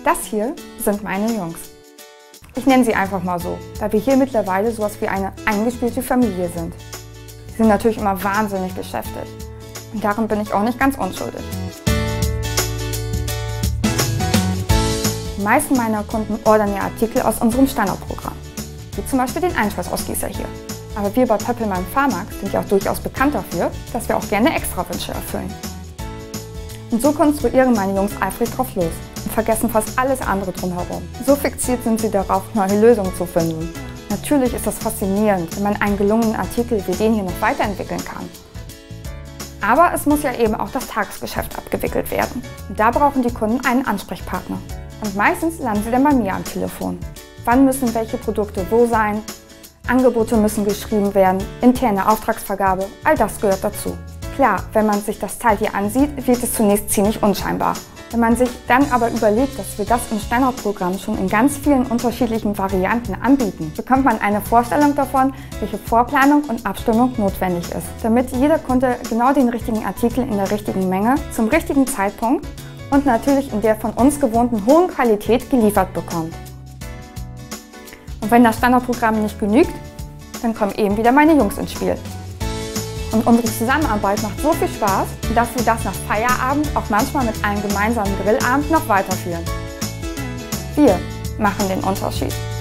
Das hier sind meine Jungs. Ich nenne sie einfach mal so, da wir hier mittlerweile sowas wie eine eingespielte Familie sind. Sie sind natürlich immer wahnsinnig beschäftigt. Und darin bin ich auch nicht ganz unschuldig. Die meisten meiner Kunden ordern ja Artikel aus unserem Standardprogramm, wie zum Beispiel den Einschweißausgießer hier. Aber wir bei Pöppelmann Pharmax sind ja auch durchaus bekannt dafür, dass wir auch gerne Extrawünsche erfüllen. Und so konstruieren meine Jungs eifrig drauf los und vergessen fast alles andere drumherum. So fixiert sind sie darauf, neue Lösungen zu finden. Natürlich ist das faszinierend, wenn man einen gelungenen Artikel wie den hier noch weiterentwickeln kann. Aber es muss ja eben auch das Tagesgeschäft abgewickelt werden. Und da brauchen die Kunden einen Ansprechpartner. Und meistens landen sie dann bei mir am Telefon. Wann müssen welche Produkte wo sein? Angebote müssen geschrieben werden, interne Auftragsvergabe, all das gehört dazu. Klar, wenn man sich das Teil hier ansieht, wird es zunächst ziemlich unscheinbar. Wenn man sich dann aber überlegt, dass wir das im Standardprogramm schon in ganz vielen unterschiedlichen Varianten anbieten, bekommt man eine Vorstellung davon, welche Vorplanung und Abstimmung notwendig ist, damit jeder Kunde genau den richtigen Artikel in der richtigen Menge, zum richtigen Zeitpunkt und natürlich in der von uns gewohnten hohen Qualität geliefert bekommt. Und wenn das Standardprogramm nicht genügt, dann kommen eben wieder meine Jungs ins Spiel. Und unsere Zusammenarbeit macht so viel Spaß, dass wir das nach Feierabend auch manchmal mit einem gemeinsamen Grillabend noch weiterführen. Wir machen den Unterschied.